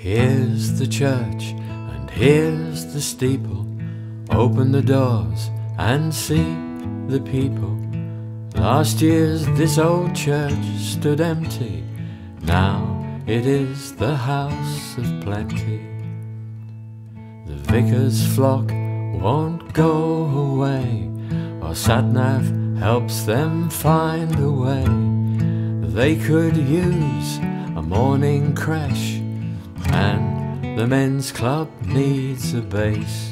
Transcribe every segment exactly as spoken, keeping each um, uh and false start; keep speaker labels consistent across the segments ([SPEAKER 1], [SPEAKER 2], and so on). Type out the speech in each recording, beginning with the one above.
[SPEAKER 1] Here's the church and here's the steeple. Open the doors and see the people. Last year's this old church stood empty. Now it is the house of plenty. The vicar's flock won't go away, while Satnav helps them find a way. They could use a morning creche, and the men's club needs a base.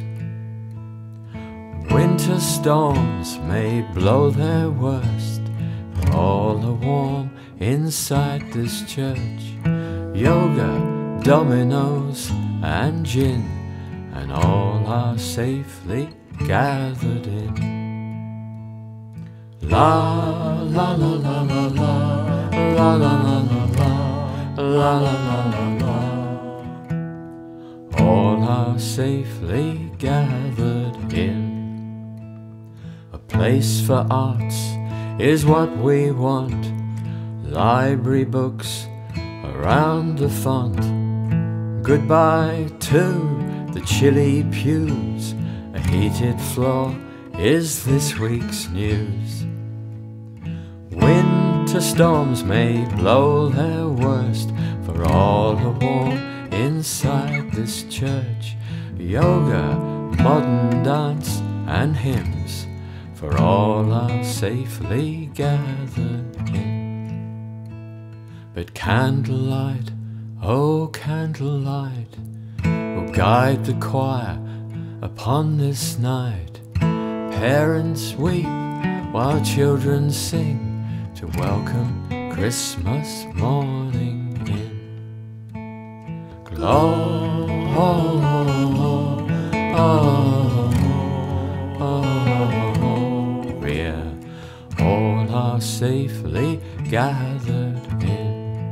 [SPEAKER 1] Winter storms may blow their worst, but all are warm inside this church. Yoga, dominoes and gin, and all are safely gathered in. La la la la la la la la la la la la la la. All are safely gathered in. A place for arts is what we want. Library books around the font. Goodbye to the chilly pews. A heated floor is this week's news. Winter storms may blow their worst, for all are warm inside this church. Yoga, modern dance and hymns, for all are safely gathered in. But candlelight, oh candlelight, will guide the choir upon this night. Parents weep while children sing to welcome Christmas morning in. Gloria, all are safely gathered in.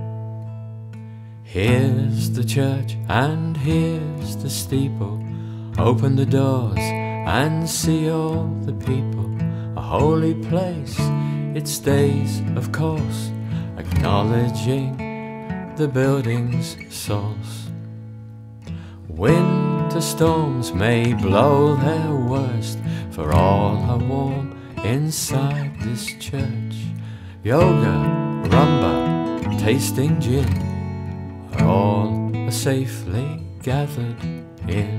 [SPEAKER 1] Here's the church and here's the steeple. Open the doors and see all the people. A holy place it stays, of course, acknowledging the building's source. Winter storms may blow their worst, for all are warm inside this church. Yoga, rumba, tasting gin, are all are safely gathered in.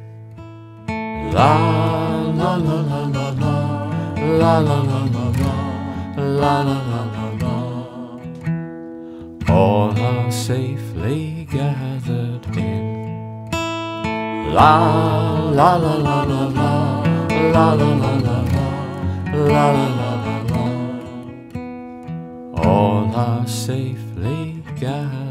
[SPEAKER 1] La la la la la la la la la la la la la la la. All are safely gathered in. La la la la la la la la la la la la la la. All are safely gathered.